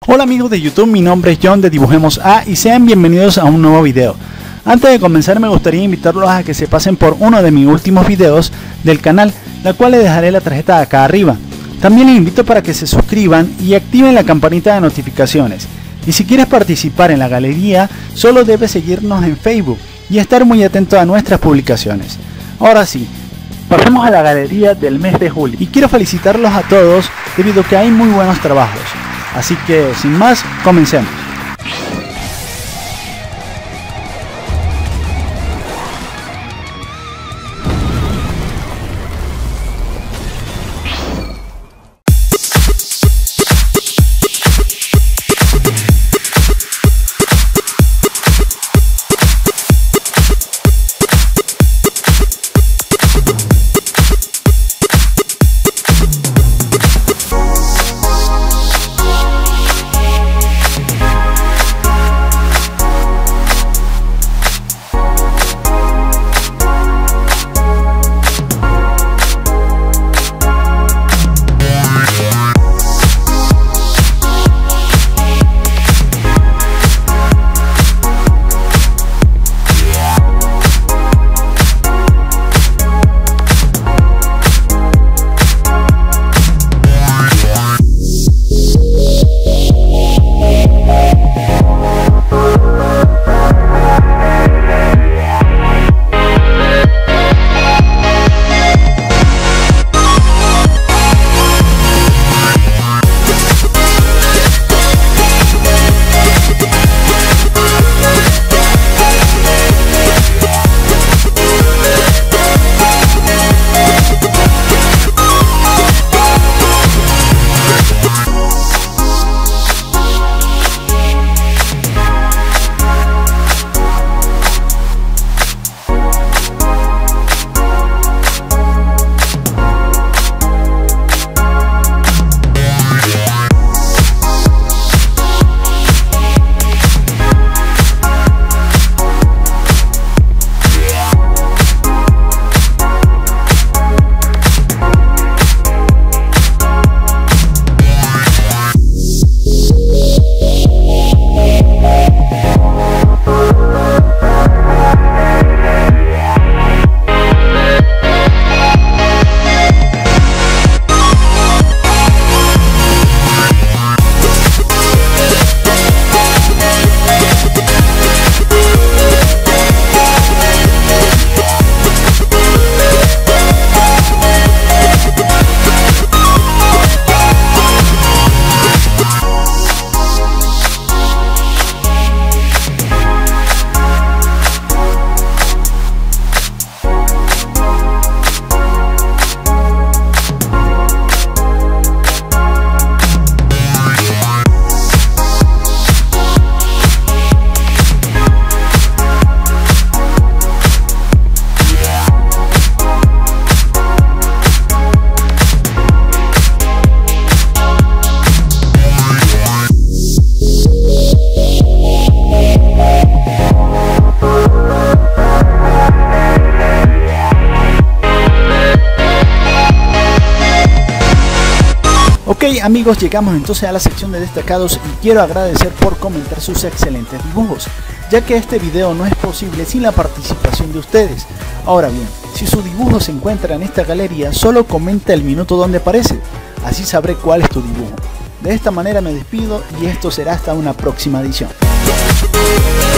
Hola amigos de YouTube, mi nombre es John de Dibujemos A y sean bienvenidos a un nuevo video. Antes de comenzar me gustaría invitarlos a que se pasen por uno de mis últimos videos del canal, la cual les dejaré la tarjeta acá arriba. También les invito para que se suscriban y activen la campanita de notificaciones. Y si quieres participar en la galería, solo debes seguirnos en Facebook y estar muy atento a nuestras publicaciones. Ahora sí, pasemos a la galería del mes de julio. Y quiero felicitarlos a todos debido a que hay muy buenos trabajos. Así que, sin más, comencemos. Ok amigos, llegamos entonces a la sección de destacados y quiero agradecer por comentar sus excelentes dibujos, ya que este video no es posible sin la participación de ustedes. Ahora bien, si su dibujo se encuentra en esta galería, solo comenta el minuto donde aparece, así sabré cuál es tu dibujo. De esta manera me despido y esto será hasta una próxima edición.